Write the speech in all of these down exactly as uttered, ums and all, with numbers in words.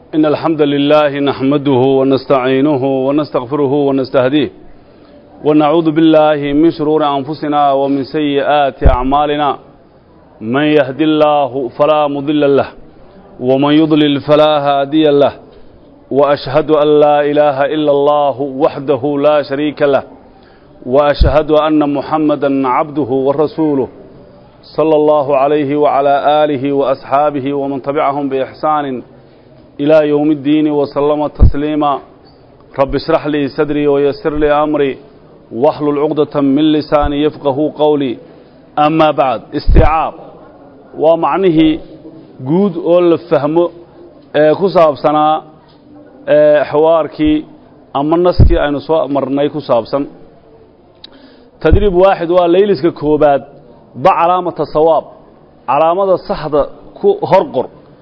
إن الحمد لله نحمده ونستعينه ونستغفره ونستهديه ونعوذ بالله من شرور أنفسنا ومن سيئات أعمالنا من يهدي الله فلا مضل له ومن يضلل فلا هادي له وأشهد أن لا إله إلا الله وحده لا شريك له وأشهد أن محمدا عبده ورسوله صلى الله عليه وعلى آله وأصحابه ومن تبعهم بإحسان إلى يوم الدين وسلم تسليما رب اشرح لي صدري ويسر لي أمري واحلل عقدة من لساني يفقه قولي أما بعد استيعاب ومعنه جود أول فهم كساب سنة حواركي أما النسكي أين سواء مرناي كساب سن تدريب واحد وليلس كوباد ضع علامة الصواب علامة الصحة هرقر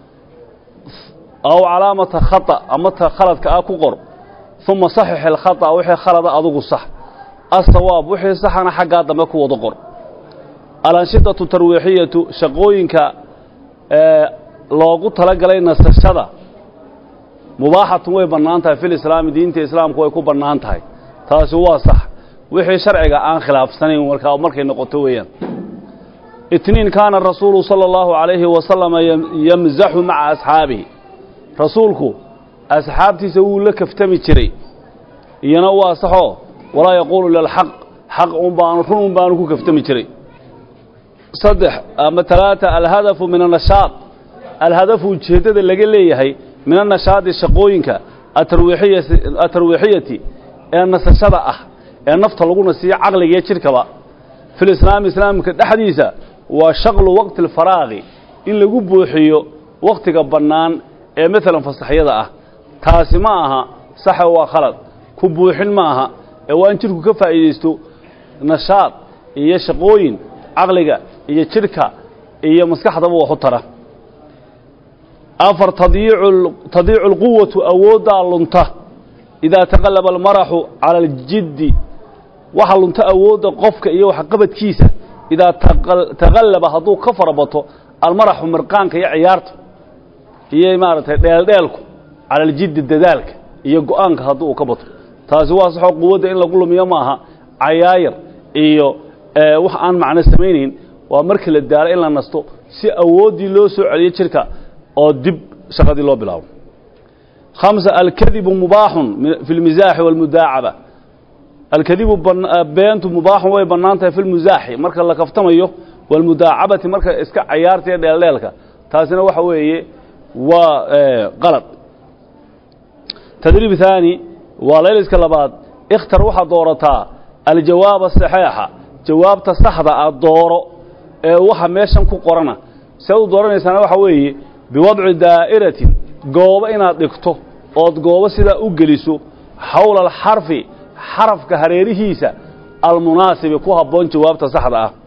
أو علامة خطأ أما خلط كأكقر ثم صحح الخطأ وحي خلط أضغ الصح الصواب وحي صحنا حق هذا مكو وضقر الأنشطة الترويحية شقوينك آه لوغو تلقى لنا السشدة مباحة وي بنانتها في الإسلام دينة الإسلام كوي كو بنانتها تاسوا صح وحي شرعك عن خلاف سنين ومركا ومركا نقطويا اثنين كان الرسول صلى الله عليه وسلم يمزح مع أصحابه رسولك أصحابتي سووا لك افتمي تري ينوى صحو ولا يقول للحق حق أمبان رون بانكو كفتمي تري صدح أما ثلاثة الهدف من النشاط الهدف الجهد اللي قال لي هي من النشاط الشقوينك الترويحية الترويحية أن الشرع النفط لقونا سي عقل يشركوا في الإسلام إسلام كحديثة وشغل وقت الفراغ إن لقوا بوحيو وقت قبنان مثلا فصحية ده تاسي معها صح وخلط كبوحين معها وأن تركوا كفايدستو نشاط يشقوين عقلك يشركة يمسكح ضبو خطرة أفر تضيع تضيع القوة أودا لنته إذا تغلب المرح على الجد وحل لنته أودا قفك إيو حقبت كيسة إذا تغلب هذو كفر بطو المرح مرقانك يا عيارته هي إمارة ديالكو على الجد الددالك هي قوانك هذو كبطو تازوا صحو قوة إن لقولهم يماها عياير إيو اه وحان معنا سمينين ومركل الدار إلا نستو سي أودي لو سو عليه شركة أو دب شغادي لو بلاو خمسة الكذب مباح في المزاح والمداعبة الكذب بينت مباح ويبنانته في المزاح مركل الله كفتميه والمداعبة مركل إسكا عيارتي ديالك تاسنا وحويه وغلط تدريب ثاني وليلس كلابات اختر وحا دورتا الجواب الصحيح جواب تصحض الدور وحا ميشان كو قرنا سيدو دورانيسانا waxa weeye بوضع دائرة goobo inaad dhigto ood goobo sida u geliso حول الحرف حرف ka hareerihiisa المناسب ku haboon jawaabta saxda ah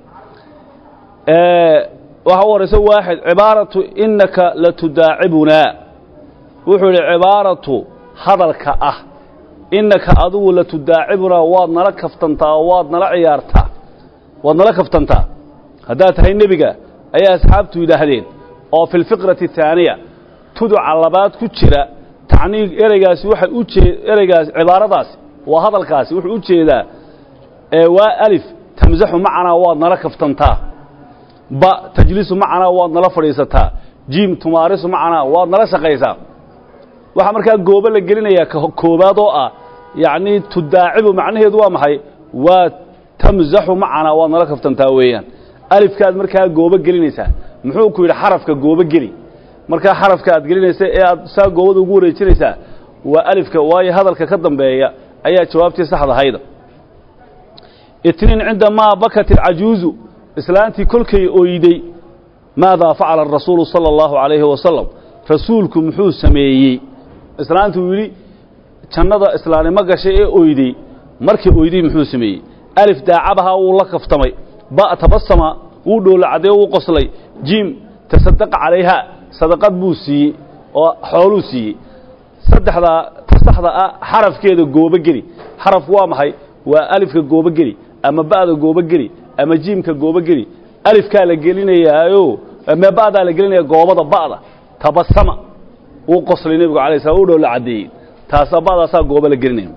ee waxa warayso waaxid cibaaratu innaka la tudaacibuna wuxuu cibaaratu hadalka ah innaka adigu la tudaacibuna waad nala kaftantaa waad nala ciyaartaa waad nala kaftantaa hadaa tahay nabiga ayaa asxaabtu yiraahdeen oo fil fiqrati thaniya tudca labaad ku jira tacniig ereygaasi waxa u jeed ereygaas cibaaradaas waa hadalkaasi wuxuu u jeedaa ee waa alif tamzaxu macana waad nala kaftantaa ba tajlisu macana waad nala fadhiisataa jim tumaarisu macana waad nala shaqaysaa waxa markaa goobo la gelinaya koobaad oo ah yaani tudaacibu macnaheedu waa maxay waa tamzaxu macana waad nala kaftantaa weeyaan alifkaad markaa goobo gelinaysaa muxuu ku yiri xarafka goobo geli markaa xarafka aad gelinaysa ee aad saa goobada ugu wareejinaysaa waa alifka waayo hadalka ka dambeeya ayaa jawaabtii saxda hayda itnin عندما بكت العجوز islaantii kolkay ooyday maada faala rasuul sallallahu alayhi wa sallam rasuulku muxuu sameeyay islaantu wili jannada islaanimo gashay ee ooyday markii ooyday muxuu sameeyay alif daacabaha uu la kaftamay ba tabassama uu dhool caday uu qoslay jim tasaddaq calayha sadaqad buu siiyay oo xoolo siiyay saddexda saxda xarafkeeda goobo geli xaraf waa maxay waa alifka goobo geli ama baada goobo geli ama jiimka goobo geli alifka la gelinayaayo ama baada la gelinaya goobada baada tabassama وقصر النبي عليه الصلاة والسلام العدي تاسباد أسا قوبل الجرنين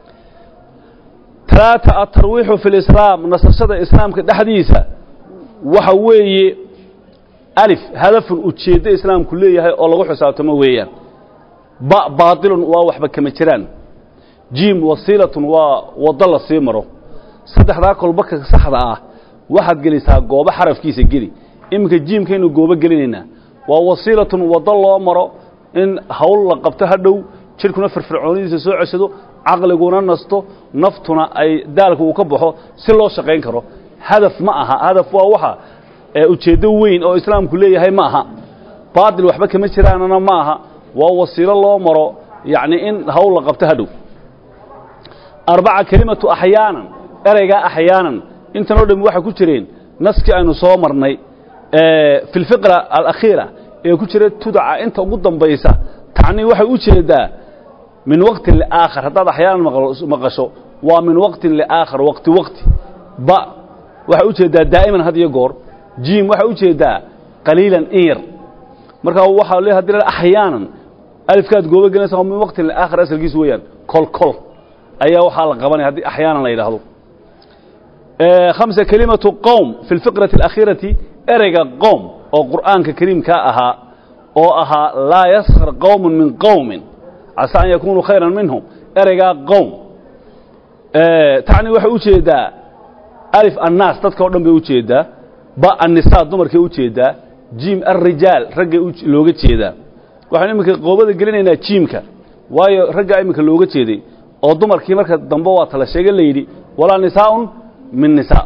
ثلاثة الترويح في الإسلام نصصد الإسلام كحديثة وحوي ألف هدف أتشيد الإسلام كلية هي الله حساب تمويا باء باطل ووحبة كمتران جيم وصيلة وضل السيمرو صدح ذاك البكر صحراء واحد جلسها جواب حرف كيس الجري إمك الجيم كانوا جواب جرينا ووصيلة وضل أمره إن هول لقبتها دو شركنا في الفرعوني سوء عسدو عقل جونا نستو نفتنا أي ذلك وكبحه سلوا شقين كرو هدف معها هدف واحد أتشدوين أو إسلام كلية هي معها باطل وحبة كمتران أنا معها ووصيل الله أمره يعني إن هول لقبتها دو أربعة كلمة أحيانا أرجع أحيانا أنت نودم واحد كتيرين نسك أنو صامرني اه في الفقرة الأخيرة كتير تدعى أنت قدام بيسا تعني واحد كتير ده من وقت لآخر هذا أحيانا مقصو ومن وقت لآخر وقت وقت با واحد كتير ده دائما هذا يجور جيم واحد كتير ده قليلا إير مركا واحد له هذا أحيانا ألف كات جوه جنس من وقت لآخر أسر جسويا كل كل أيه حال قبني هذه أحيانا لا يلاحظوا آه خمسة كلمة قوم في الفقرة الأخيرة أرجع قوم أو قرآن كريم كأها أو أها لا يسخر قوم من قوم عسى أن يكونوا خيرا منهم أرجع قوم آه تعني واحد وجهدا ألف الناس تذكر دم بوجهدا باء النساء دمر كوجهدا جيم الرجال رجع لوجه جهدا وحنا ممكن قوبة قلنا جيمك واي رجع ممكن لوجه جهدي oo dumarkii marka dambe waa tala sheegay leeydi wala nisaa'un min nisaa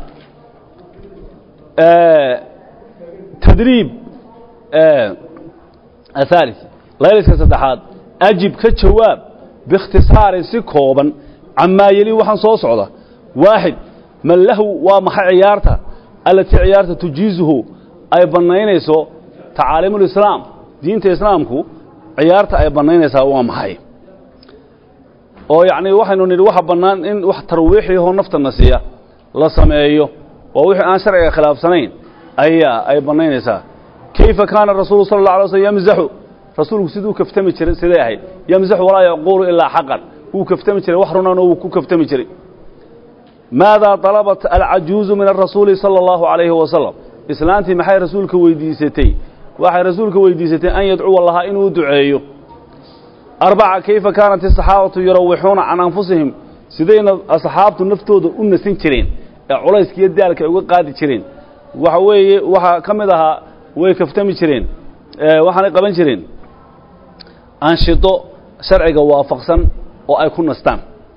ee tadriib ee athaalith layliska saddexaad ajib ka jawaab biikhtisaar si kooban amma yali waxaan soo socda واحد man lahu waa maxay ciyaarta alati ciyaarta tujizuhu ay banaynayso tacaalimul islaam diinta islaamku ciyaarta ay banaynaysaa waa maxay oo yaani waxaynu nidhi waxa banaan in wax tarwiixi oo nafta nasiya la sameeyo oo wixii aan sharciga khilaafsanayn ayaa ay banaynaysaa kayfa kaana rasuulu sallallahu alayhi wasallam yamzahu rasuulku siduu kaftami jiray sideeyahay yamzahu walaa yaqulu illa haqqan uu kaftami jiray wax runaan uu ku kaftami jiray maada talabat al-ajuz min ar-rasul sallallahu alayhi wasallam islaanti maxay rasuulka weydiisatay waxay rasuulka weydiisatay an yad'u wallaha inuu duceeyo أربعة كيف كانت الصحابة يروحون عن أنفسهم سيدنا أصحابة نفتوذ أنسين ترين علايس كي يدالك يقول قادي ترين وحوي وح كمدها ويكفتمي ترين وحنا قبل ترين أنشطوا شرعي وافقسا وأيكون نستان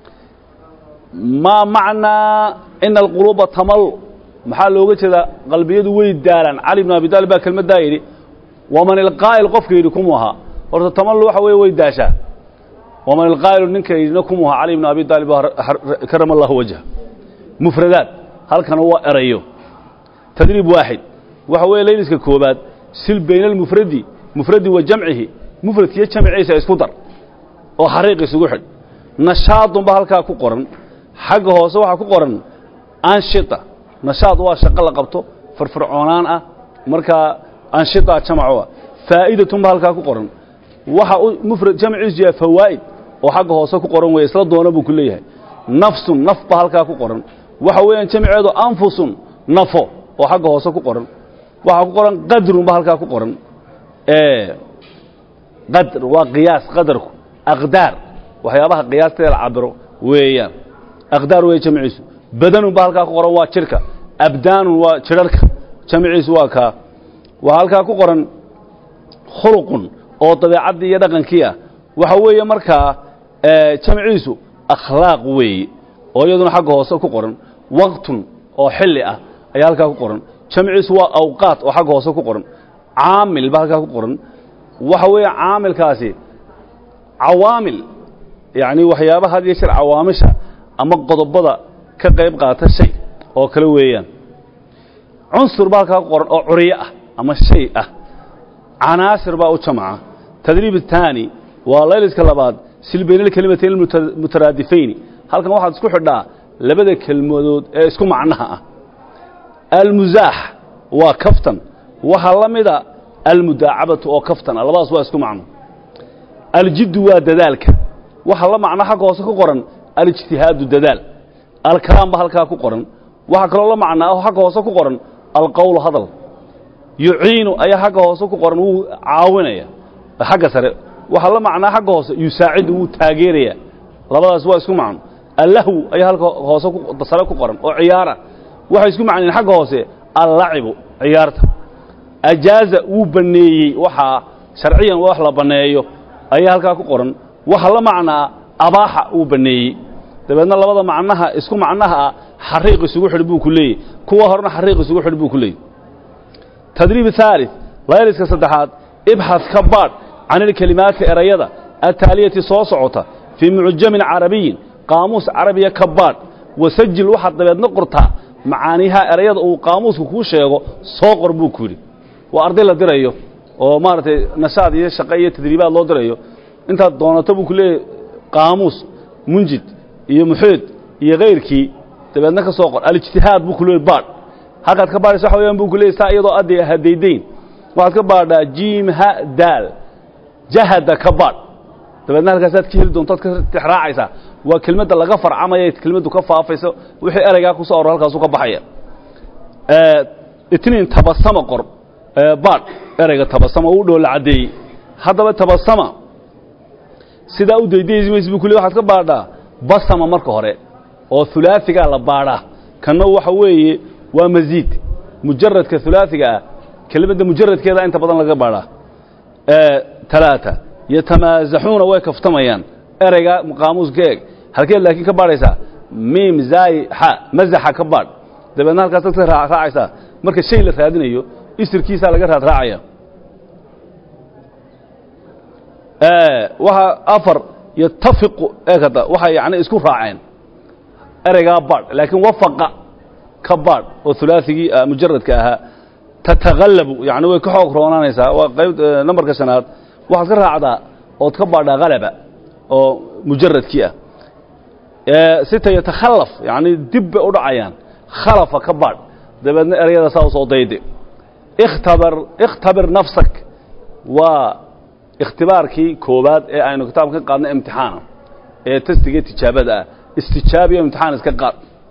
ما معنى إن القلوب تمل محل وجه ذا قلبيد ويد دارا علي بن أبي طالب كلمة دايري ومن القائل قفك يركمها horta tamal waxa way way daasha waman alqaa'il ninka idinkum waa ali ibn abi talib karamallahu wajha mufradat halkan waa erayo tadrib واحد waxa way leeyliska koobaad sil baynal mufradi mufradi wa jamcihi mufrad iyo jamciisa isku dar oo xariiq isugu xid nashaadun ba halka ku qoran xagga hoose waxa ku qoran anshita nashaad waa shaqo la qabto farfarcoonaan ah marka anshita jamco faa'iidatun ba halka ku qoran waxa mufrad jamciisu yahay fawaa'id oo xagga hoose ku qoran way isla doona buu ku leeyahay nafsun naf ba halka ku qoran waxa weeyaan jamciidu anfusun nafo oo xagga hoose ku qoran waxa ku qoran qadrun ba halka ku qoran ee qadr waa qiyaas qadarku aqdar waxyaabaha qiyaasteeda la cabiro weeyaan aqdar way jamciisu badanun ba halka ku qoran waa jirka abdaanun waa jirarka jamciisu waa ka waa halka ku qoran khuluqun oo dabeecadii iyo dhaqankiisa waxa weeye marka ee jamciisu akhlaaq weey oo iyaduna xagga hoose ku qoran waqtun oo xilli ah ayaa halka ku qoran jamciisu waa awqaat oo xagga hoose ku qoran aamil ba halka ku qoran waxa weeye aamilkaasi awaamil yaani waxyaabaha hadii shir awaamisha ama qodobada ka qayb qaata shay oo kala weeyaan unsur ba halka ku qoran oo curiya ah ama shay ah عناصر باو جمعة تدريب الثاني والليلس كلابات سلبين الكلمتين المترادفين هل كان واحد اسكو خدا لبدا كلمود اسكو معناها المزاح وكفتن وحا لميدا المداعبه او كفتن لباس وا اسكو معنى الجد ودذلك وحلا معنى حق واسك قرن الاجتهاد الدذال الكلام بهالكا قرن وحكى الله معناه حق واسك قرن القول هذا يعين أي حق واسك قرن عاونية حق سر وحلا معناه حق واس يساعده تاجيرية لبض أسواق اسكو معن اللهو أي حق واسك تصرف قرن أو عيارة waxa isku macneen xaq hoose al-la'ib ciyaarta ajaaza uu baneeyay waxa sharciyan wax la baneeyo ayaa halka ku qoran waxa la macnaa abaaha uu baneeyay dabeedna labada macnaha isku macnaha xariiq isugu xidh buu ku leeyahay kuwa horna xariiq isugu xidh buu ku leeyahay tadriib thalith layliska saddexaad ibxath kabaad عن الكلمات الأريضة التالية soo socota في معجم عربي قاموس عربي كباد وسجل واحد dabeedna qorta معانيها أريض أو قاموس كوكو شيغو صوقر بوكوري وأرضي لا درايو oo maartay nashaad iyo shaqeeyo tadriibaad loo dirayo inta doonato buu kule qaamuus munjid iyo muxid iyo geyrkii tabaadna ka soo qor al-ijtihaad buu kule baad halkaad ka baadhayso waxa weeyaan buu kule saa iyadoo aday hadeedeyn waxaad ka baadhaa jiim ha daal jahada ka baad tabaadna halkaas aad ka heli doonto ka tixraacaysa waa kelmadda laga farcamay kelmaddu ka faafayso wixii erayga ku soo oro halkaas uu ka baxaya ee itniin tabassama qor baad erayga tabassama uu dhool cadeey hadaba tabassama sida uu deedeysay buu kule waxaad ka baadhaa basama marka hore oo thulaathiga la baadha kana waxa weeye waa maziid mujarradka thulaathiga kelmadda mujarradkeeda inta badan laga baadha ee talaata yatamaazaxuna way kaftamayaan erayga qaamuuskeeg halkee laakiin ka baadhaysa mim zay ha mazaxa ka baadh dabeedna halkaas ka raacaysa marka shay la raadinayo isirkiisa laga raad raacaya ee waxa afar yattafiq eekada waxa yaani isku raaceen erayga baadh laakiin wafaqa ka baadh oo thulaathigi mujarradka aha tataghallabu yaani way ka xoog roonaanaysaa waa qayb numberka shanaad waxaad ka raacdaa oo ka baadhaa qalaba oo mujarradkii ah ee sita yatakhallaf yaani dib u dhacayaan khalafa ka baadh dabeedna erayada saa soo dayde اختبر اختبر نفسك واختبارك كوباد اي انو كتابك قادنا امتحان اي تستيجي تجابه استجابه امتحان اسك قاد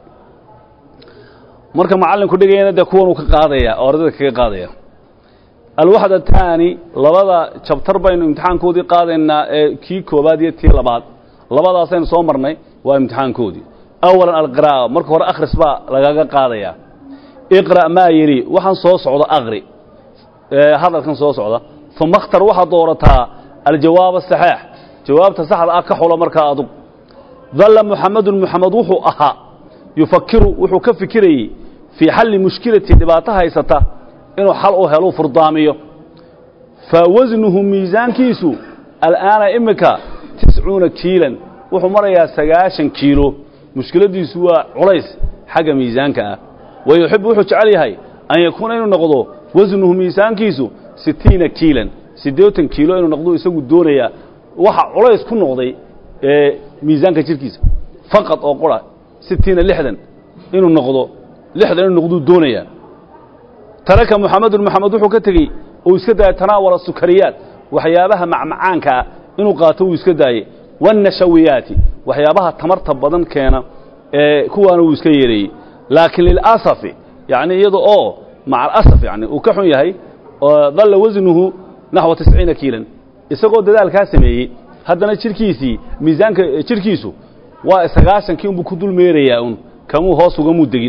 marka macallinku dhigayna de kuwan uu ka qaadaya ardayda kaga qaadaya alwaxda taani labada chapter baynu imtixaankoodii qaadayna ee kii koobaad iyo tii labaad labadaas aynu soo marnay waa imtixaankoodii awalan alqiraa marka hore akhris ba lagaga qaadaya اقرأ ما يري وحن صوص عضا أغري اه هذا كان صوص عضا ثم اختر واحد دورتها الجواب الصحيح جواب تصحى أكح ولا مركا أضب ظل محمد محمد وحو أها يفكر وحو كفكري في حل مشكلة دباتها يستا إنه حلقه هلو فرضاميه فوزنه ميزان كيسو الآن إمك تسعون كيلا وحو مريا سقاشن كيلو مشكلة دي سوى عريس حاجة ميزانك ويحب وحش عليها أن يكون إنه نقضه وزنه ميزان كيسو ستين كيلا سدوتن كيلو إنه نقضه يسوي الدورية وح عريس كل نقضي اه ميزان كتير كيس فقط أو قرأ ستين لحدا إنه نقضه لحدا إنه نقضه الدورية ترك محمد محمد وحكتري ويسكده تناول السكريات وحيابها مع معانك إنه قاتو يسكده والنشويات وحيابها تمرت بدن كان اه كوانو يسكيري لكن للأسف يعني يضع مع الأسف يعني وكحن يهي ظل وزنه نحو تسعين كيلا يسقط ذلك كاسمي هذا نشركيسي ميزان شركيسو وسقاشن كيوم بكدول ميرياون كمو هاس وجمود دين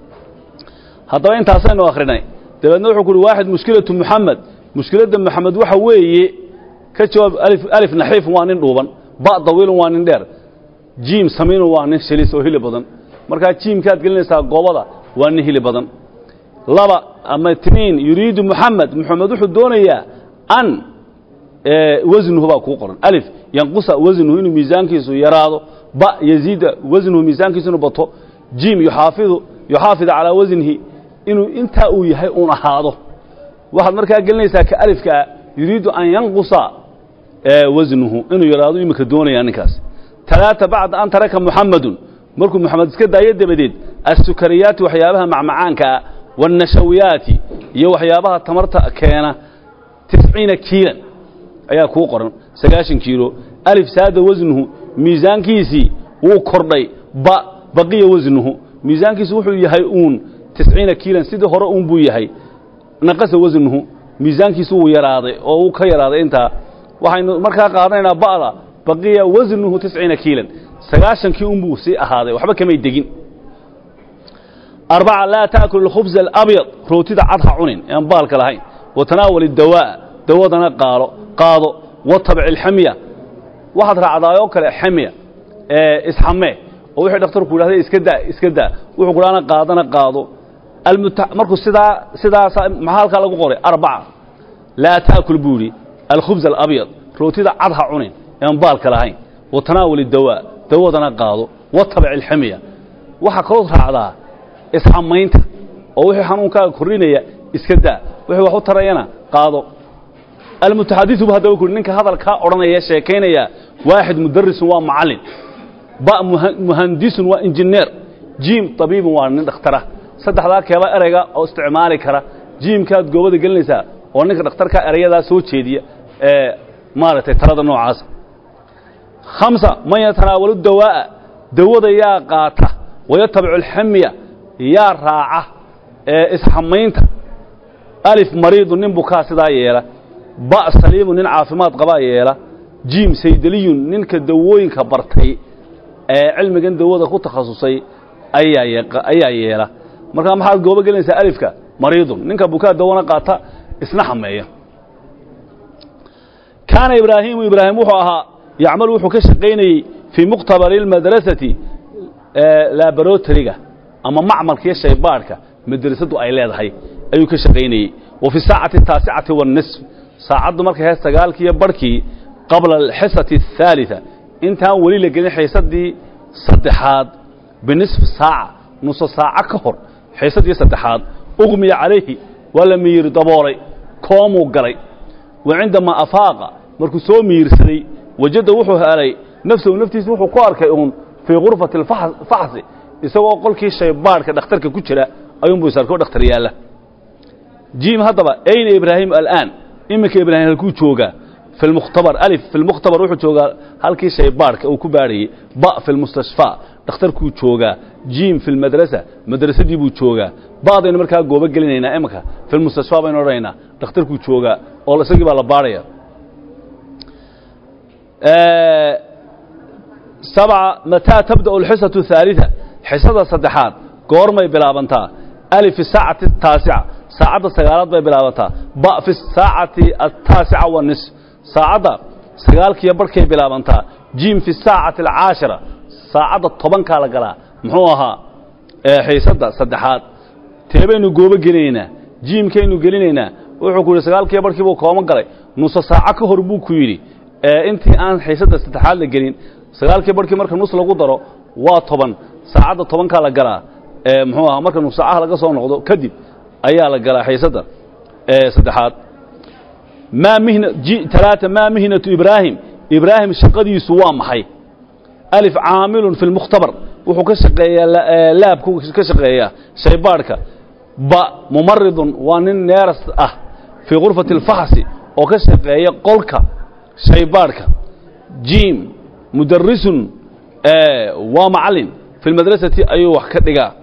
هذا أنت حسين وآخرنا تبى نروح كل واحد مشكلة محمد مشكلة محمد وحوي كتشوف ألف ألف نحيف وانين روبان باء طويل وانين دير جيم سمين وانين شليس وهيل بدن marka teamkaad gelinaysaa goobada waa nihili badan laba ama tiniin yuriidu muhammad muhammad wuxuu doonayaa an ee waznuhu baa ku qoran alif yanqusa waznuhu inuu miisaankiisu yaraado ba yaziida waznuhu miisaankiisu bato jim yuhaafidu yuhaafidu ala waznihi inuu inta uu yahay uu ahaado waxaad markaa gelinaysaa ka alifka yuriidu an yanqusa ee waznuhu inuu yaraado imika doonaya ninkaas talaata bacda an taraka muhammadun markuu maxamed iska daayay dabadeed as-sukariyaat waxyaabaha macmacaanka والنشويات iyo waxyaabaha tamarta keena tisciin kiilan ayaa ku qoran سقاشن كيلو ألف ساد وزنه ميزان كيسي وكردي با بقي وزنه ميزان كيسي وحو يهيئون تسعين كيلا سيده هرؤون بو يهي نقص وزنه ميزان كيسي ويراضي أو كيراضي انت وحين مركا قادنا بقلا بقي وزنه تسعين كيلا سقاشن كي أمبو سي أهاضي وحبا كما يدقين أربعة لا تأكل الخبز الأبيض روتيد عضها عنين ينبالك لهين وتناول الدواء دواءنا قالوا قاضوا واتبع الحمية واحد رعضايوك الحمية اه اسحميه ووحي دكتور كل هذا اسكدا اسكدا وحي قرانا قاضنا قاضوا المتع... مركو سدا سدا محالك لغو قوري أربعة لا تأكل بوري الخبز الأبيض روتيد عضها عنين ينبالك لهين وتناول الدواء دواءنا قاضوا واتبع الحمية waxa kala raacdaa isxamaynta oo wixii xanuunka korinaya iska daa wixii wax u tarayana qaado المتحدث بهذا يقول إنك هذا الكا أرنا يا شيكين يا واحد مدرس ومعلم باء مهندس وإنجنير جيم طبيب وإنك اختره صدق ذاك يا بقى أرجع أو استعمالي كره جيم كاد جواد الجلسة وإنك اختار كأرجع ذا سوت شيء دي اه مارت ترى ذا نوع عاص خمسة ما يتناول الدواء دواء يا قاطع ويتبع الحمية يا راعة اه إسحمينت ألف مريض نبكى سدايرة باء سليم نين عافمات قبائل جيم سيدلي نينك دووين كبرتي علم جن دووده خو تخصصي أي أي أي لا مركا محل جواب قلنا سألفك مريض نينك بكاء دوونا قاطع اسنحهم أيه كان إبراهيم وإبراهيم وحها يعمل وحكش قيني في مقتبل المدرسة لابروتريجا أما معمل كيش شيبارك مدرسته أيلاد هاي أيو كشقيني وفي الساعة التاسعة والنصف ساعد مركي هاي استقالك يبركي قبل الحصة الثالثة انت ولي لقيني حيصة دي صدحات بنصف ساعة نص ساعة كهر حيصة دي صدحات أغمي عليه ولم يردبوري كومو قري وعندما أفاق مركو سو ميرسلي وجد وحوه علي نفسه ونفتيس وحو قارك يقوم في غرفة الفحص يسوى قول كي شيبارك دخترك كتشرا أيوم بيساركو دختر ياله جيم هضبة أين إبراهيم الآن إمك إبراهيم هلكو تشوغا في المختبر ألف في المختبر روحو تشوغا هلكي شيبارك أو كباري باء في المستشفى دختركو تشوغا جيم في المدرسة مدرسة دي بو تشوغا بعض إن مركا جوبا قلنا إمك في المستشفى بين رينا دختركو تشوغا والله سجب على باريا آه سبعة متى تبدأ الحصة الثالثة حصة صدحات قورمي بلابنتا ألف في الساعة التاسعة ساعة سجالات بلابنتا باء في الساعة التاسعة والنصف ساعة سجالك يبركي بلابنتا جيم في الساعة العاشرة ساعة الطبن كالجلا محوها حصة صدحات تبين جوب جنينا جيم كينو جنينا وحكول سجالك يبركي بو كوما قلي نص ساعة كهربو كويري أنت الآن حصة صدحات لجنين sagaalkii barkii marka nus lagu daro waa toban saacada toban ka la galaa ee muxuu ahaa marka nus saacaha laga soo noqdo kadib ayaa la galaa xiisada ee saddexaad ma mihna ji talaata ma mihnatu ibraahim ibraahim shaqadiisu waa maxay alif aamilun fil mukhtabar wuxuu ka shaqeeyaa laabku ka shaqeeyaa shaybaarka ba mumarridun waa nin neeras ah fi ghurfati al-fahsi oo ka shaqeeya qolka shaybaarka jim مدرس آه ومعلم في المدرسة أيوة وحكتها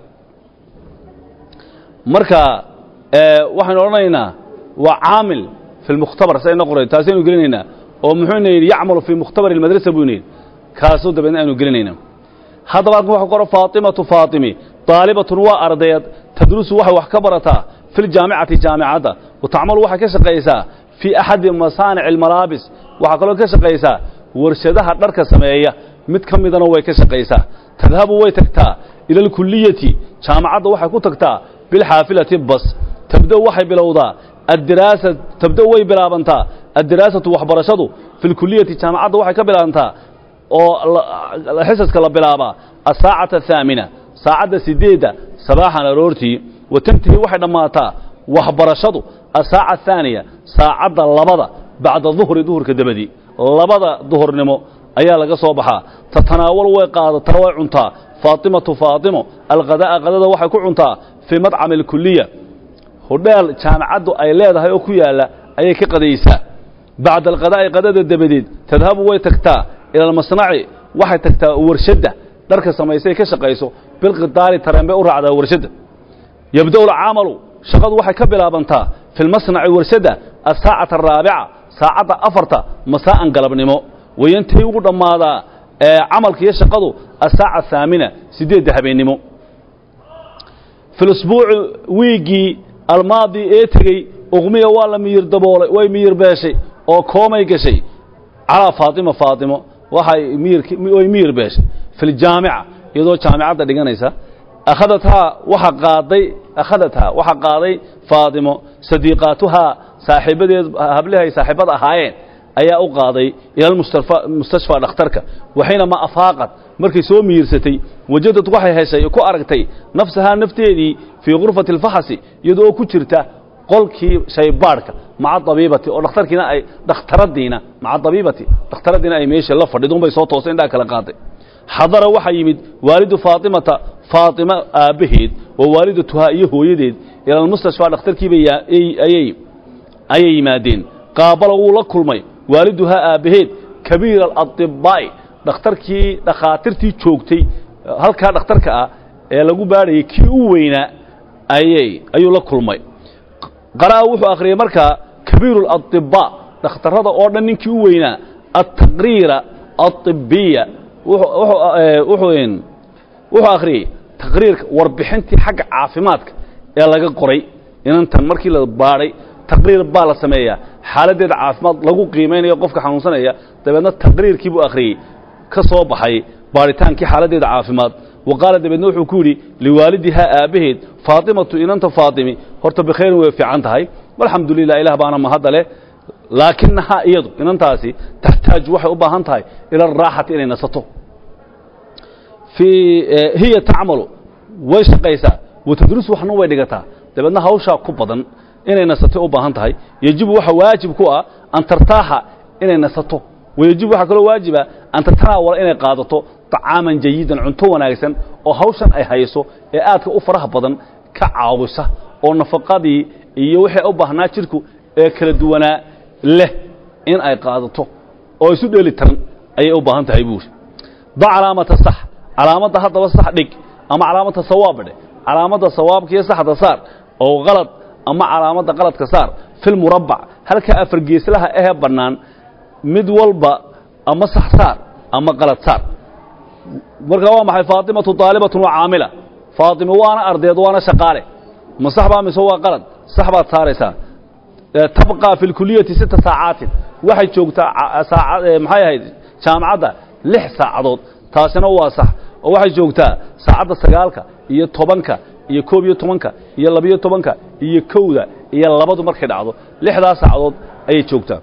مركا آه وحنا قلنا وعامل في المختبر سيدنا قرية تاسين وقلنا ومحون يعمل في مختبر المدرسة بيونين كاسود بين أنو قلنا هذا بعد واحد قرأ فاطمة فاطمة طالبة وأرضية تدرس واحد وحكبرتها في الجامعة جامعة وتعمل واحد كشقيسة في أحد مصانع الملابس وحقلوا كشقيسة ورشدها دارك سمية mid kamidana way ka shaqeysaa tadhabu way tagtaa ila kuliyati jaamacada waxay ku tagtaa bil xaafilati bas tabda waxay bilowdaa ad-dirasa tabda way bilaabantaa ad-dirasatu waxbarashadu fil kuliyati jaamacada waxay ka bilaabantaa oo xisaska la bilaaba as-saacata thamina saacada sideeda sabaxan aroortii watantii waxay dhamaataa waxbarashadu as-saaca thaniya saacada labada bacda dhuhri dhuhurka dabadi labada dhuhurnimo ayaa laga soo baxaa tatanaawal way qaadataa way cuntaa faatimatu faatimo alqadaa qadada waxay ku cuntaa fi madcam alkulliya hodeel jaamacadu ay leedahay oo ku yaala ayay ka qadaysaa بعد القضاء قضاء الدبديد تذهب ويتكتا إلى المصنع واحد تكتا ورشدة درك سميسي كشقيسو بالقطار ترنبي ورعد ورشدة يبدأ العمل شغل واحد كبلا بنتا في المصنع ورشدة الساعة الرابعة ساعة أفرتا مساء قلب نمو وينتهي وقد ماذا عمل كي يشغلوا الساعة الثامنة سديد ذهبين نمو في الأسبوع ويجي الماضي إيتري أغمية ولا مير دبولة ويمير باشي أو كومي كشي على فاطمة فاطمة وحي مير ويمير باشي في الجامعة يدو جامعة دقيقة أخذتها وحقاضي أخذتها وحقاضي فاطمة صديقاتها صاحبة هبلها صاحبة هاين أي أقاضي إلى المستشفى مستشفى دكتورك وحينما أفاقت مركي سو ميرستي وجدت وحي هشي كو أرغتي نفسها نفتيدي في غرفة الفحص يدو كجرتا قولكي شيبارك مع الطبيبة أو دكتوركينا أي دكتوردينا مع الطبيبة دكتوردينا أي ميشي لا فديدون بي سو توسين دا كلا قاضي حضر وحي يمد والد فاطمة فاطمة آبهيد ووالدتها إيه يديد إلى المستشفى دكتوركي بي أي أي أي يمادين قابلوا لكل مي والدها آبهيد كبير الأطباء دكتوركي دخاترتي جوجتي هل كان دكتورك ee lagu baaray kii u weynaa ayay ayuu la kulmay qaraa wuxuu akhriyay marka kabiirul atibba dhakhtarada oo dhan ninkii u weynaa at-taqriira at-tibbiya wuxuu wuxuu in wuxuu akhriyay taqriirka warbixintii xagga caafimaadka ee laga qoray inantan markii la baaray taqriir baa la sameeyaa xaaladeeda caafimaad lagu qiimeynayo qofka xanuunsanaya dabeedna taqriirkii buu akhriyay ka soo baxay baaritaankii xaaladeeda caafimaad وقال دبنا وحو كوري لوالدها آبهد فاطمة إن أنت فاطمي هرت بخير وفي عنتهاي والحمد لله إله بانا ما هذا له لكنها أيضا إن أنت أسي تحتاج وحي أبا عنتهاي إلى الراحة إلى نسطه في هي تعمل ويش قيسا وتدرس وحنو ويدقتها دبنا هوشا كبضا إلى نسطه أبا عنتهاي يجب وحي واجب كوا أن ترتاح إلى نسطه ويجب وحي كله واجبة أن تتناول إلى قادته طعاما جيدا عنتو وناغسن oo hawshan ay hayso ee aadka u faraha badan ka caawisa oo nafaqadii iyo wixii u baahnaa jirku ee kala duwanaa leh in ay qaadato oo isu dheeli taran ay u baahan tahay buur da calaamada sax calaamada hadaba sax dhig ama calaamada sawaab dhig calaamada sawaabka iyo saxda saar oo qalad ama calaamada qaladka saar fil murabba halka afar geeslaha ee banaan mid walba ama sax saar ama qalad saar marka waa maxay faatimatu taalibatu wa aamila faatima waana ardeed waana shaqaale ma saxba mise waa qalad saxba saaraysa tabqa fil kulliyati sita saacaat waxay joogtaa saacad maxay ahayd jaamacada lix saacadood taasina waa sax oo waxay joogtaa saacada sagaalka iyo tobanka iyo koob iyo tobanka iyo laba iyo tobanka iyo kowda iyo labadu markay dhacdo lixdaas saacadood ayay joogtaa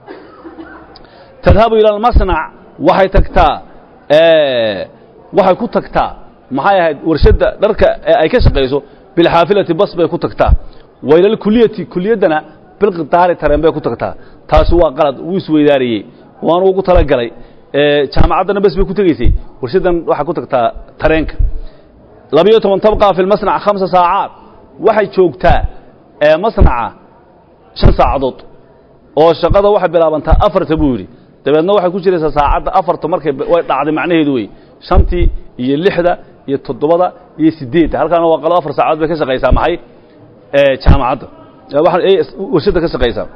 tadhabu ila al-masna' waxay tagtaa ee waxay ku tagtaa maxay ahayd warshada dharka ay ka shaqeyso bil xaafilati bas bay ku tagtaa wayla kulliyati kulliyadana bil qitaari tareen bay ku tagtaa taas waa qalad uu isweydaariyay waan ugu tala galay ee jaamacadana bas bay ku tageysay warshadan waxa ku tagtaa tareenka laba iyo toban tabqa fil masna' khamsa saacaad waxay joogtaa ee masnaca shan saacadood oo shaqada waxa bilaabantaa afarta buu yiri dabeedna waxay ku jiraysaa saacada afarta markay way dhacday macnaheedu way shantii iyo lixda iyo toddobada iyo sideedda halkaana waa qalo afar saacadood bay ka shaqeysaa maxay ee jaamacadda waxa ay warshada ka shaqeysaa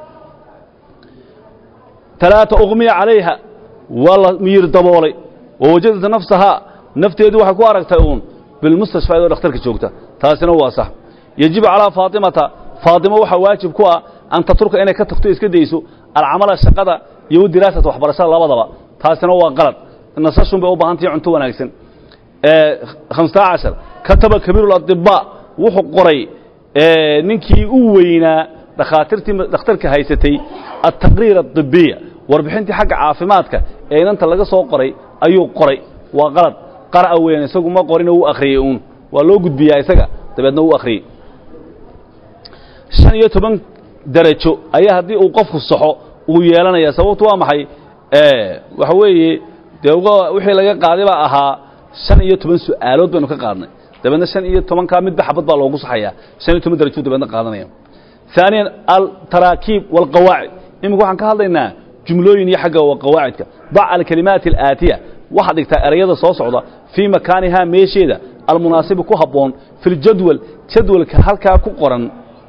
ثلاثة أغمي عليها والله مير دبولي ووجدت نفسها نفتيدي waxay ku aragtay uun بالمستشفى oo dhakhtarka joogta taasina waa sax يجب على فاطمة فاطمة waxa waajib ku ah an tatruka inay ka tagto iska deyso alcamala shaqada iyo diraasada waxbarashada labadaba taasina waa qalad nasashun bay u baahantahay cunto wanaagsan ee خمسة عشر kataba kabiirul atibba wuxuu qoray ee ninkii u weynaa dhakhaatiirtii dhakhtarka haysatay at-taqriir at-tibbiya warbixintii xagga caafimaadka ee inanta laga soo qoray ayuu qoray waa qalad qara weyn isagu ma qorin uu akhriyay uun waa loo gudbiyaa isaga dabeedna uu akhriyay shan iyo toban darajo ayaa hadii uu qofku saxo uu yeelanaya sababtu waa maxay ee waxa weeye deewga wixii laga qaaday baa ahaa shan iyo toban su'aalood baynu ka qaadnay dabeedna shan iyo toban ka mid baxbad baa loogu saxayaa shan iyo toban darajo dabeedna qaadanaya ثانيا التراكيب والقواعد إمك وحن كهذينا جملوين يحجى وقواعدك ضع الكلمات الآتية واحد يكتب أريضة صوصعة في مكانها ميشيدة المناسب كهبون في الجدول جدول كهالك كقرن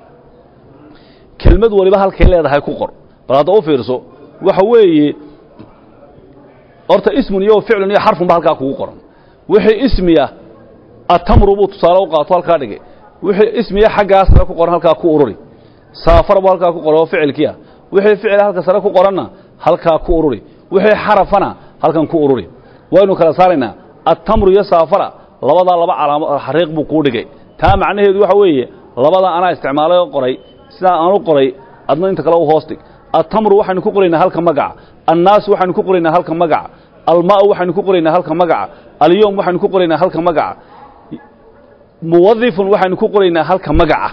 كلمة ولبها الكلمة هاي كقر بعد أوفيرسو وحوي أرت اسم يو فعل يو حرف بهالك كقرن وحي اسميه التمر بوت صاروا قاطال كارجي وحي اسميه حاجة أصلا كقرن هالك كقروري سافر بهالك كقرن فعل كيا وحي فعل هالك صار كقرنا هالك كقروري وحي حرفنا هالك كقروري وينو كلا صارنا التمر يسافر لبضا لبا على حريق بقودك تا معناه يدو حويه لبضا أنا استعماله قري سنا أنا قري أدنى أنت كلاو هوستك التمر وحن كقرينا هالك مجع الناس وحن كقرينا هالك مجع الماء وحن كقرينا هالك مجع اليوم وحن كقرينا هالك مجع موظف وحن كقرينا هالك مجع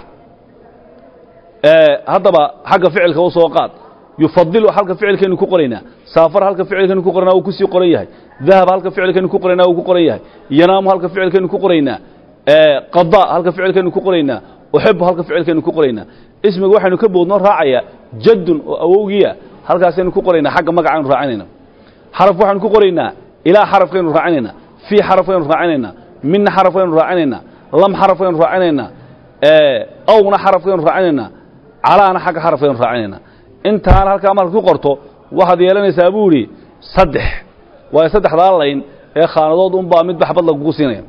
آه هذا بقى حاجة فعل كوسوقات يفضل حلقة فعل كأنه كقرينا سافر حلقة فعل كأنه كقرينا وكسي قريه ذهب حلقة فعل كأنه كقرينا وكقريه ينام حلقة فعل كأنه كقرينا آه قضاء حلقة فعل كأنه كقرينا أحب حلقة فعل كأنه كقرينا اسمه واحد نكبه نور راعية جد أوجية حلقة سين كقرينا حق مقع راعينا حرف واحد كقرينا إلى حرف كأنه راعينا في حرف كأنه راعينا من حرف كأنه راعينا لم حرف كأنه راعينا آه أو حرف كأنه راعينا على أنا حق حرف كأنه راعينا انت أنا هالك عمل كقرته واحد يلاني سابوري صدح ويصدح ضالين يا خاندود أم بامد بحب الله قوسين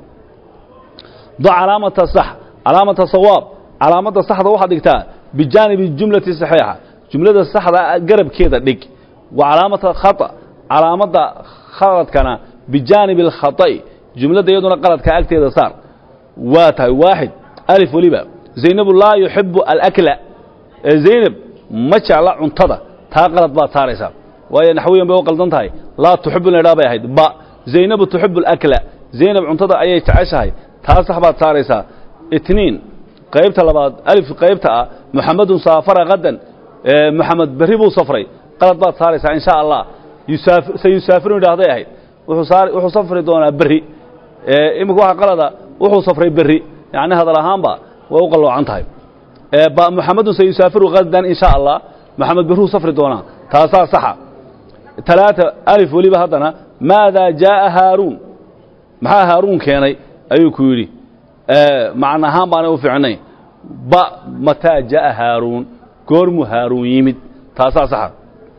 ضع علامة الصح علامة الصواب علامة الصح ده واحد يكتب بجانب الجملة الصحيحة جملة الصح ده قرب كده ديك وعلامة الخطأ علامة خلط كان بجانب الخطأ جملة ده يدون قلت كأكت إذا صار واتا واحد ألف ولبا زينب لا يحب الأكل زينب ما شاء الله عنتظر تاقلت با تاريسا وهي نحويا بوقل دنتهاي لا تحب الإرابة هيد با زينب تحب الأكل زينب عنتظر أي تعيشها تاسح با تاريسا اثنين قيبتها لبعض ألف قيبتها محمد سافر غدا اه محمد بريبو صفري قلت با تاريسا إن شاء الله يسافر سيسافرون لهذا هيد وحو صفر دونا بري اه إمك واحد قلت وحو صفري بري يعني هذا الأهم با ووقلوا عنتهاي اه محمد سيسافر غدا إن شاء الله محمد برهو صفر دونا تاسع صحة ثلاثة ألف ولي بهذنا ماذا جاء هارون مع هارون كاني أيوكو يري آه معنا هم بنا وفعني با متى جاء هارون كورم هارون يمد تاسع صحة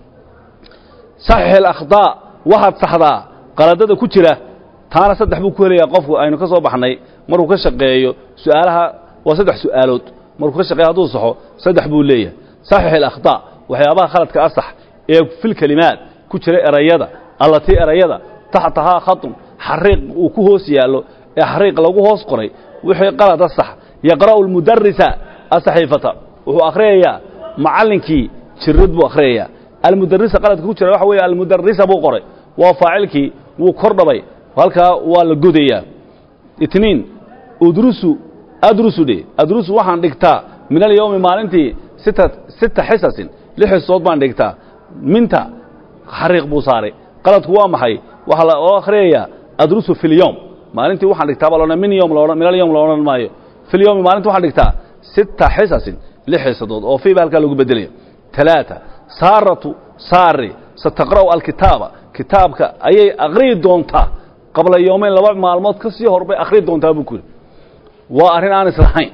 صحيح الأخطاء واحد صحدا قلادة كتيرة تانا صدح بكوري يقفوا أينو كسب حني مرو كشقيو سؤالها وصدح سؤالات مرو كشقي هذا صحو صدح بوليه صحيح الأخطاء وحيابها خلط كأصح في الكلمات كتير أريادة التي أريادة تحتها خط حريق وكهوس يالو حريق لو كهوس قري وحي قلت الصح يقرأ المدرسة الصحيفة وهو أخرية معلنكي شرد بو أخرية المدرسة قالت كتير وحوي المدرسة بو قري وفاعلكي وكردبي وهلكا والجودية اثنين أدرسوا أدرسوا دي أدرسوا واحد دكتا من اليوم مالنتي ستة ستة حصص لح الصوت بان دكتا منتا حريق بوصاري قالت هو محي وحلا آخرية أدرس في اليوم ما أنت واحد دكتا بالونا من يوم لونا من اليوم لونا المايو في اليوم ما أنت واحد دكتا ستة حصص لح الصوت أو في بالك لو بدليه ثلاثة صارت صاري ستقرأ الكتابة كتابك أي أغري دونتا قبل يومين لبعض معلومات كسي هربي أغري دونتا بكل وأرين عن إسرائيل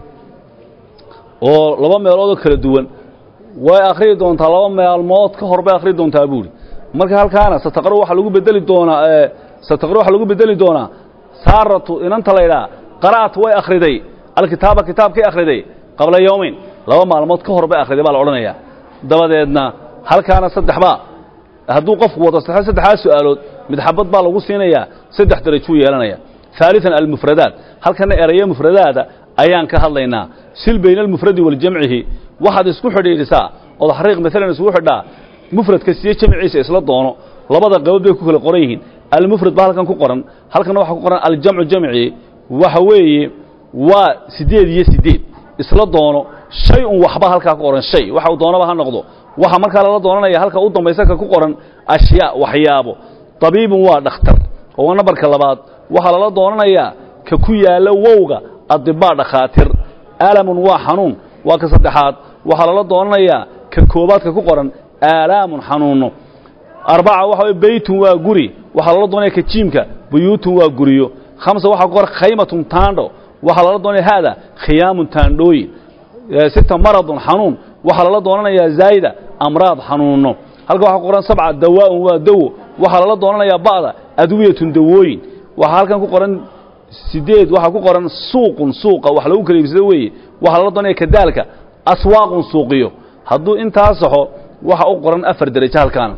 oo laba meelood kala duwan way akhriin doontaa laba meelmood ka hor bay akhriin doontaa buuri marka halkaana sataqro waxa lagu bedeli doonaa ee sataqro waxa lagu bedeli doonaa saaratu inanta leeyahay qaraat way akhriday alkitaaba kitaabkii akhriday qabla yawmin laba maalmood ka hor bay akhriday baa la oranayaa dabadeedna halkaana saddex ba hadduu qof wado saddex saddex su'aalood mid xabad baa lagu siinayaa saddex darajo yeelanaya ثالثا المفردات halkana eraya mufradaada ayaan ka hadlaynaa sil bayna al-mufradi wal jam'ihi waxaad isku xidhiidhisaa oo xariiq midalan isku xidhaa mufradka siya jamciisa isla doono labada qaybood bay ku kala qoran yihiin al-mufrad baa halkan ku qoran halkan waxa ku qoran al-jam'u jam'i waxa weeye waa sideed iyo sideed isla doono shay un waxba halka ku qoran shay waxa uu doonaba ha noqdo waxa marka la doonanaya halka u dambaysa ka ku qoran ashya waxyaabo tabiibun waa dhakhtar oo nabarka labaad waxa la doonanaya ka ku yaala wowga adibaa dhakhaatiir alamun waa xanuun waa ka saddexaad waxa la doonanayaa ka koobaadka ku qoran آلام حنون أربعة وحوي بيت وغري وحلال دوني كجيمك بيوت وغريو خمسة وحقور خيمة تاندو وحلال دوني هذا خيام تاندوي ستة مرض حنون وحلال دوني يا زايدة أمراض حنون هلقوا حقوران سبعة دواء ودو وحلال دوني يا بعض أدوية دوين وحلقا قران سيديد waxa ku qoran suuqun suuqa wax lagu kala iibsado weey waxa la doonay kadaalka aswaaqun suuqiyo haduu inta saxo waxa uu qoran afar darajo halkaan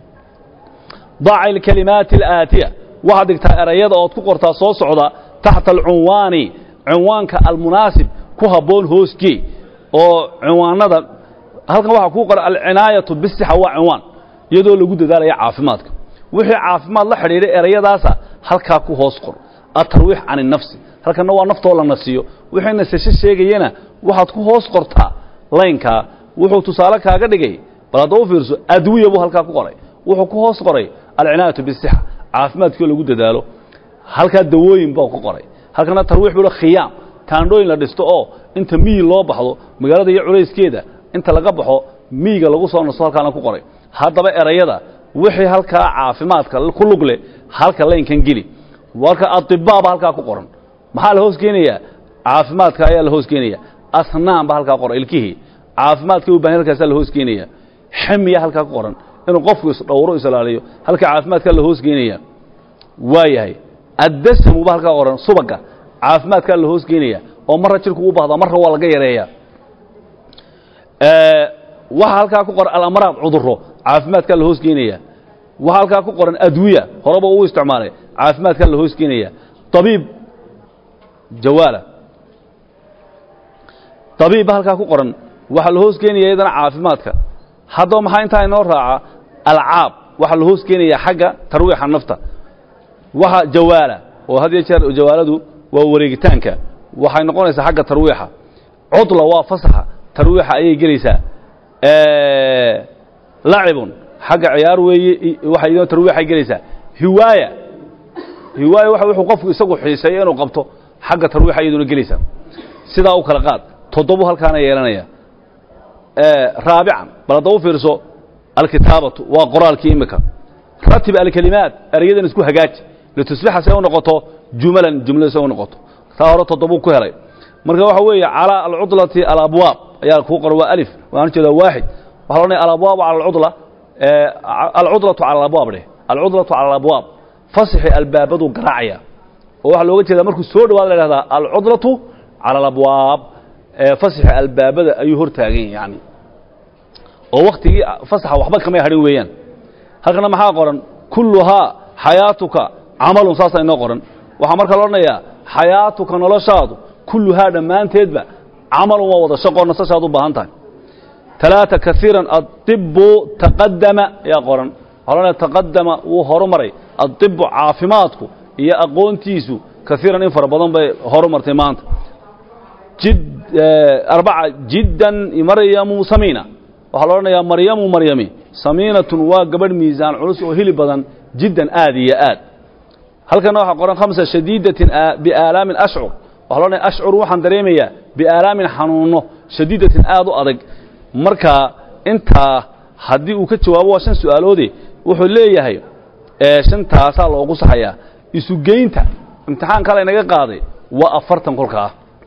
ضع الكلمات الآتية waxa digta erayada oo ku qortaa soo socda taxta al-unwani unwanka al-munasib ku haboon hooski oo unwanada halkan waxa ku qoran al-inayatu bis-sihha wa unwan iyadoo lagu dadaalayo caafimaadka wixii caafimaad la xiriiray erayadaas halka ku hoos qor الترويح عن النفس halkan waa naftoo la nasiyo wixina sashay sheegayna waxaad ku hoos qortaa laynka wuxuu tusaale kaaga dhigay balado fiirso adwiya buu halka ku qoray wuxuu ku hoos qoray al-inaayatu bis-sihha caafimaadka lagu dadaalo halka dawooyin buu ku qoray halkana tarwiix buu khiyam taandooyin la dhisto oo inta miyi loo baxdo magaalada iyo culeyskeeda inta laga baxo miyiga lagu soo nasto halkaana ku qoray hadaba erayada wixii halka caafimaadka ku lug leh halka laynkan gili warka atibaa halka ku qoran maxaa la hoos keenaya caafimaadka ayaa la hoos keenaya asnaan ba halka qoran ilkihi caafimaadka u baahan halkaas la hoos keenaya ximiya halka ku qoran inuu qofku is dhowro islaaliyo halka caafimaadka la hoos keenaya waayahay adasmu ba halka qoran subaga caafimaadka la hoos keenaya oo marra jirku u baahdo marra waa laga yareeya ee waxa halka ku qoran al-amraad cudurro caafimaadka la hoos keenaya waxa halka ku qoran adwiya horaba uu isticmaalay caafimaadka la hoos keenaya tabiib jawaala tabiib halka ku qoran waxa la hoos keenaya idana caafimaadka hadaba maxay inta inoo raaca alcaab waxa la hoos keenaya xagga tarwiixa nafta waxa jawaala oo hadiye jeer jawaaladu waa wareegitaanka waxay noqonaysaa xagga tarwiixa cudla waa fasaxa tarwiixa ayay gelaysaa ee lacibun xagga ciyaar weeye waxay idin tarwiixa gelaysaa hiwaaya hiwaaya waxa wuxuu qofku isagu xiiseeyo inuu qabto xagga tarwiixa iyaduna gelaysa sida uu kala qaad todobo halkaana yeelanaya ee raabican balada u fiirso alkitaabatu waa qoraalkii imika ratib alkalimaat ariyadan isku hagaaj la tusbixa say u noqoto jumalan jumla say u noqoto taa hore todobo ku helay marka waxa weeye ala al-udlati al-abwaab ayaa ku qoran waa alif waan jeedaa waahid waxa loo leeyahay al-abwaab ala al-udla ee al-udlatu ala al-abwaab al-udlatu ala al-abwaab fasixi albaabadu garaacaya oo waxa looga jeedaa markuu soo dhawaad la yiraahdaa al-udlatu ala al-abwaab fasixi albaabada ayuu hor taagan yahay oo waqtigii fasaxa waxba kama harin weeyaan halkana maxaa qoran kulluha hayatuka amalun saasa inoo qoran waxa marka la oranayaa hayatuka noloshaadu kulluha dhamaanteedba amalun waa wada shaqo nasashaadu u baahan tahay ثلاثة كثيرا الطب تقدم يا قرن هلنا تقدم وهرمري الطب عافماتكو هي أقونتيسو كثيرا إنفر بدن بهرمرتي مانت جد أربعة جدا مريم سمينة وهلنا يا مريم مريمي سمينة وقبل ميزان علوس وهلي بدن جدا آدي يا آد هل كان واحد قرن خمسة شديدة بآلام أشعر وهلنا أشعر وحن دريمية بآلام حنونه شديدة آد أرق marka inta hadii uu ka jawaabo shan su'aaloodi wuxuu leeyahay ee shantaas loogu saxaya isu geynta imtixaan kale inaga qaaday waa afartan kolka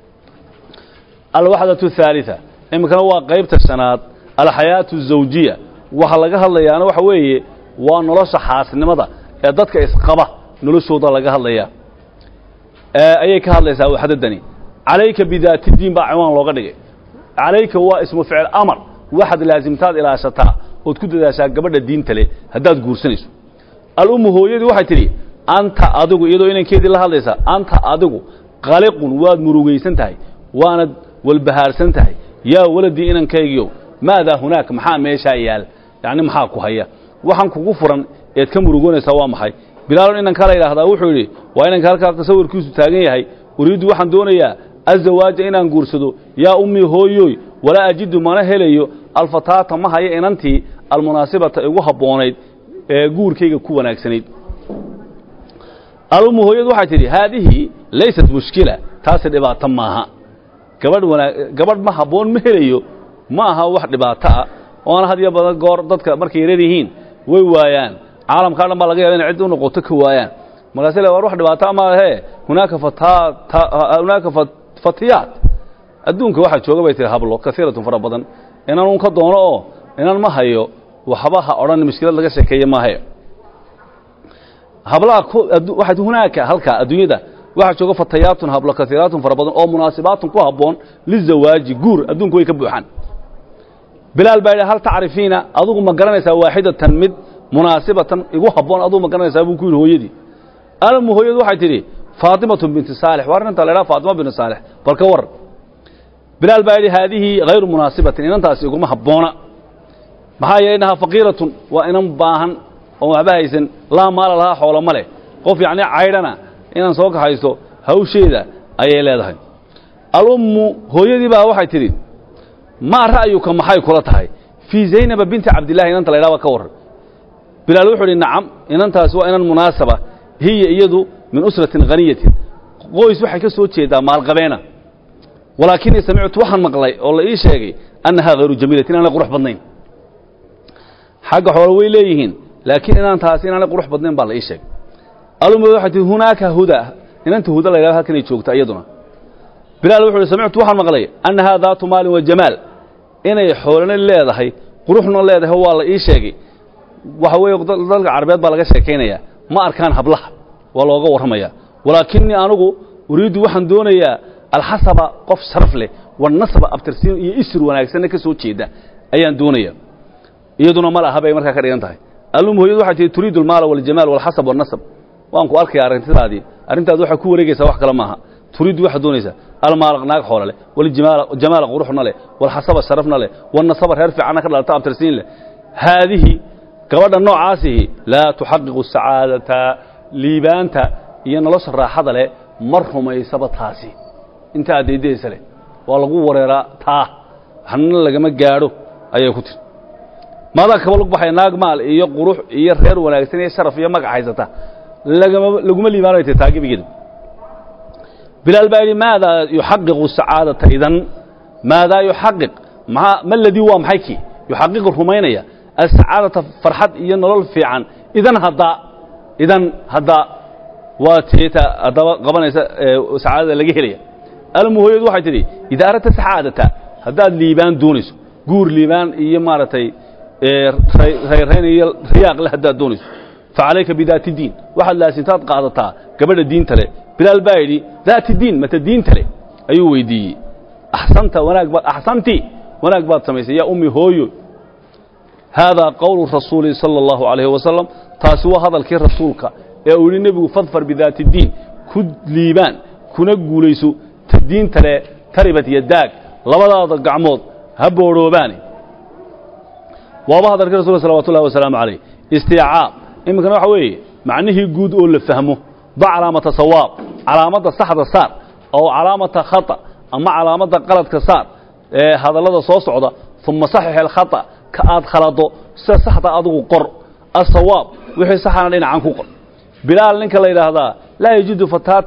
al-wahdatu thalitha imkana waa qaybta shanaad al-hayatu zawjiyya waxa laga hadlayaa waxa weeye waa nolosha xaasnimada ee dadka isqaba noloshooda laga hadlaya ee ayay ka hadlaysaa waxdadani alayka bidaati diin baa ciwaan looga dhigay عليك هو اسم فعل أمر واحد لازم تاد إلى شتاء وتكون ذا شاق قبل الدين تلي هداد قرسنيس الأم هو يدي واحد تري أنت أدقو يدو إنك كيد الله ليسا أنت أدقو قلق واد مروجي سنتهي وانا والبهار سنتهي يا ولدي إنك كيجيو ماذا هناك محا ميشا يال يعني محاكو هيا وحنكو غفرا يتكم مروجون سوا محي بلالون إنك كلا إلى هذا وحولي وإنك هلك تصور كيسو تاجي هاي أريد واحد دونيا الزواج إن أنقرصدو يا أمي هويوي ولا أجد ما نهليو الفتاة ما هي إن أنتي المناسبة وهبونيد جور كيجا كونا كسنيد الأم هويد واحد هذه ليست مشكلة تاسد إبا تماها قبل ونا قبل ما هبون مهليو ما ها واحد إبا تا وأنا هذه بدل جار ضدك مركي يريدين ويوايان عالم كارن ما لقيه إن عدوا نقطة كوايان مراسل وأروح دبعتها ما هي هناك فتها هناك فتيات أدونك واحد شو قبيت هبلو كثيرة فربضا إن أنا مقدونه إن أنا ما هيو وحباها أوران مشكلة لقى شكية ما هي هبلا واحد هناك هلكا الدنيا ده واحد شو فتيات هبلا كثيرات فربضا أو مناسبات كوهبون للزواج جور أدونك ويكبوحان بلال بايد هل تعرفين أدوك مقرنة واحدة تنمد مناسبة يقول هبون أدوك مقرنة أبو كل هو يدي أنا هو يدو واحد تري فاطمة بنت صالح وارن أنت لا فاطمة بنت صالح بالكور بلال بايد هذه غير مناسبة إن أنت يقول هبونا محايا إنها فقيرة وإن باهن ومعبايسن لا مال لها حول ماله قف يعني عيرنا إن سوق حيثو هو شيء ذا أي لا ده الأم هو يدي بقى واحد تري ما رأيك محاي كلتها في زينب بنت عبد الله إن أنت لا كور بلال وحول نعم إن أنت سواء إن المناسبة هي يدو من أسرة غنية قويس وحي كسوت شيء ذا مع القبينة ولكني سمعت وحن مقلي والله إيش هيجي أنها غير جميلة أنا قروح بدنين حق حولوي ليهين لكن أنا تاسين أنا قروح بدنين بالله إيش هيك قالوا واحد هناك هدى إن أنت هدى لا إله كن يشوك تأيدنا بلال وحول سمعت وحن مقلي أنها ذات مال وجمال إن يحولنا اللي هذا هي قروحنا اللي هذا هو الله إيش هيجي وحوي ضل عربيات بالله شكينا ما أركان هبلها ولا جور هميا ولكني أنا أريد وحن دونيا الحسب قف صرف له والنصب أبترسين يسر وناكسن كسوت شيء ده أيان دونيا يدونا ملا هبي مركا كريان تاي قالوا هو يدو حتى تريد المال والجمال والحسب والنصب وانكو أركي أرنت هذه أرنت هذا حكوا رجع سواح كلامها تريد واحد دونيسا المال ناق حول له والجمال جمال غروحنا له والحسب صرفنا له والنصب هيرفع عنك لا تأبترسين له هذه كواد النوع عاسه لا تحقق السعادة ليبانتا ينلص الراحة له مرهم يثبت هاسي انت عدي دي سلي والغو وريرا تا حنن لغا ما غاadho ayay ku tir maada ka walq baxay naag maal iyo qurux iyo reer wanaagsan iyo sharaf iyo magac haysata lagama laguma liibaanay taagibigeed bilal baari maada yuhaqqiqu sa'adata idan maada yuhaqqiq ma ma alladhi wa maxayki yuhaqqiqu rumaynaya as-sa'adata farxad iyo nolol fiican idan hada idan hada waa teeta adaba qabanaysa saacada laga helaya المهم واحد تري إذا أردت سعادة هذا الليبان دونس جور ليبان يمارتي خيرين رياق له هذا دونس فعليك بذات الدين واحد لا ستات قاعدتها قبل الدين تلي بلا البايدي ذات الدين متى الدين تلي أيوة دي أحسنت وناك أحسنتي وناك بعد سميسي يا أمي هويو هذا قول الرسول صلى الله عليه وسلم تاسوا هذا الكير رسولك يا أولي النبي فضفر بذات الدين كد ليبان كنا قوليسو الدين ترى تربت يداك لبضاد قعمود هبوا روباني وابهذا الرسول صلى الله عليه وسلم عليه استيعاب إما كانوا حوي مع أنه يجود أول فهمه ضع علامة صواب علامة صح صار أو علامة خطأ أما علامة غلط كسار إيه هذا الذي صوص عضا ثم صحح الخطأ كأد خلطه صحت أدو قر الصواب وحي صحنا لنا عنه قر بلال لنك الله هذا لا يجد فتاة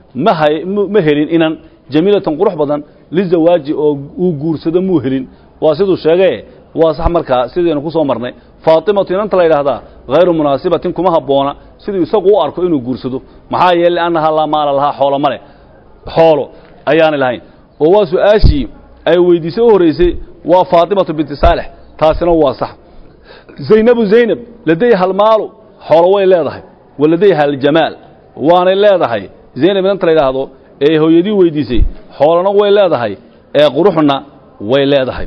مهرين إنن جميلة قروح بدن للزواج أو جورسد مهرين واسد الشجاع واسح مركا سيدنا نقص مرنا فاطمة إنن تلا هذا غير مناسبة كما هبونا سيد يسقوا أركو إنه جورسدو محايا لأنها لا مال لها حول ماله حوله أيان الهين وواسو أشي أي ويدي سوريسي وفاطمة بنت صالح تاسنا واصح زينب زينب لديها المال حول وين لا ولديها الجمال وانا لا ضحي زينب إنن تلا هذا إيه هو يدي ويديسي حولنا وين لا ضحي إيه قروحنا وين لا ضحي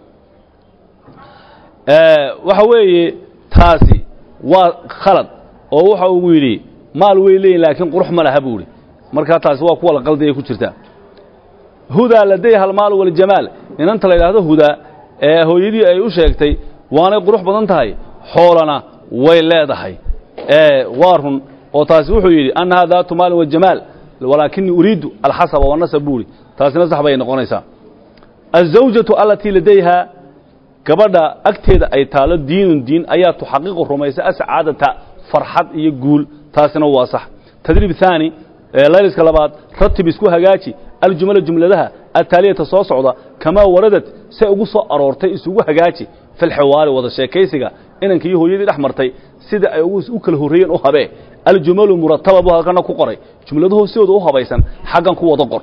وحوي تاسي وخلط oo waxa uu yiri maal weeyleen laakiin qurux ma laha buuri marka taas waa kuwa la qalday ku jirta huda laday hal maal wal jamaal inanta la yiraahdo huda ee hooyadii ay u sheegtay waana qurux badan tahay xoolana way leedahay ee waarun oo taas wuxuu yiri anna hada maal wal jamaal walakin uriidu al hasab wa nasab buuri taasina sax bay noqonaysaa الزوجة التي لديها gabadha agteeda ay taalo diin diin ayaa tuxaqiiq rumaysa as'aadata farxad iyo guul taasina waa sax tadriib thani layliska labaad ratib isku hagaaji aljumla jumladaha ataliyata soo socda kama waradat say ugu soo aroortay isugu hagaaji في الحوار وذا شيكيسيغا إنك يهويدي أحمرتي سيدا أي أكل هوريين أو هبه الجمل المرتبة بها كان ku qoray jumladuhu sidoo u habaysan xagan ku wada qor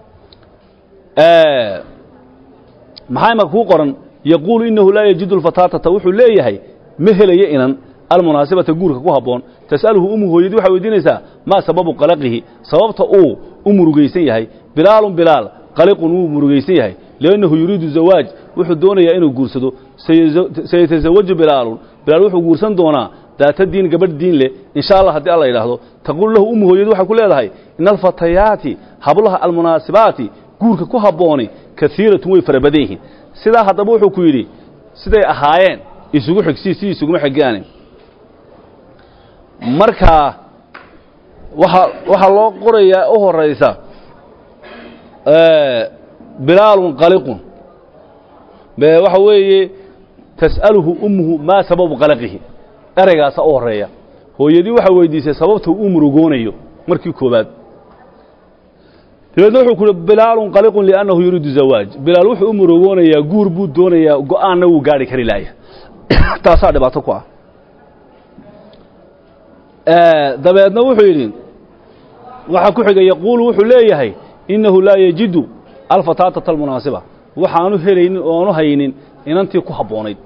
ee maxay ma ku qoran yaqulu innahu la yajidu alfatata wuxuu leeyahay ma helayo inan almunaasibata guurka ku haboon tasaluhu ummu hooyadii waxa weydiinaysaa ma sababu qalaqihi sababta uu u murugaysan yahay bilaalun bilaal qaliqun uu murugaysan yahay leeynahu yuriidu zawaaj wuxuu doonayaa inuu guursado sayatazawaju bilaalun bilaal wuxuu guursan doonaa ذات الدين قبل الدين له إن شاء الله هدي الله يلاحظه تقول له أمه يدو حكوا له هاي إن الفتيات حبلها المناسبات جورك كهبوني كثيرة ويفر بديه سدا هتبوه حكويري سدا أهاين يسوق حكسي سي يسوق محجاني مركا وح وح الله قرية أهو الرئيسة آه بلال قلق وحوي تسأله أمه ما سبب قلقه eraygaas oo horeeya hooyadii waxa weydiisay sababta uu murugoonayo markii koobaad tirada wuxuu ku bilaal qaliqun li'annahu yuriidu zawaaj bilaal wuxuu murugoonayaa guur buu doonayaa go'aanna uu gaari kari laaya taasa dhibaato ku ah ee dabeedna wuxuu yiri waxa ku xigay yaqulu wuxuu leeyahay innahu la yajidu alfatata almunasiba waxaanu helaynin oo aanu haynin inantii ku haboonayd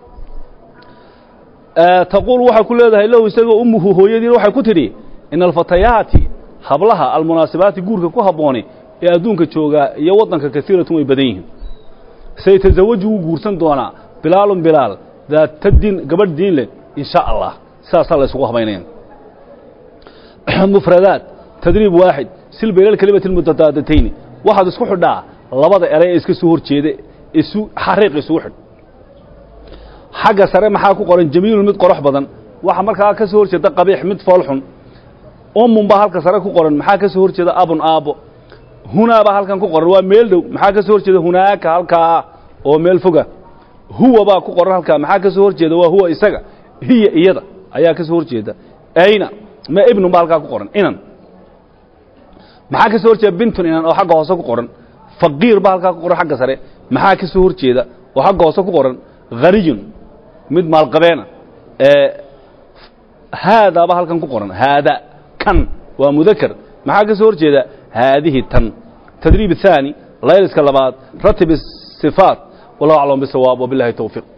تقول waxa ku leedahay lahu isaga ummuhu hooyadii waxa ku tiri in alfatayati hablaha almunaasibati guurka ku habooni ee adduunka jooga iyo wadanka kasiiratu way badan yihiin say tazawaju guursan doona bilaal bilaal daatadin gabadh diin leh insha Allah saasa la isugu habeynayaan mufradat tadrib واحد sil bayl kalimatu mutataadatayn waxaad isku xidhaa labada eray iska soo horjeeda isu xariiq isu xid حاجة سريع محا ku qoran jamiil mid qorox badan waxa markaa ka soo horjeeda qabiix mid foolxun umum ba halka sare ku qoran maxaa ka soo horjeeda abun aabo huna ba halkan ku qoran waa meel dhow maxaa ka soo horjeeda hunaaka halka oo meel foga huwa ba ku qoran halka maxaa ka soo horjeeda waa huwa isaga hiya iyada ayaa ka soo horjeeda ayna ma ibnu ba halka ku qoran inan maxaa ka soo horjeeda bintun inan oo xagga hoose ku qoran faqiir ba halka ku qoran xagga sare maxaa ka soo horjeeda oo xagga hoose ku qoran ghariyun mid maal qabeena ee hada ba halkan ku qoran hada kan waa mudakar maxaa ka soo horjeeda haadihi tan tadriib thani layliska labaad ratib sifat wallahu a'lam bisawab wa billahi tawfiq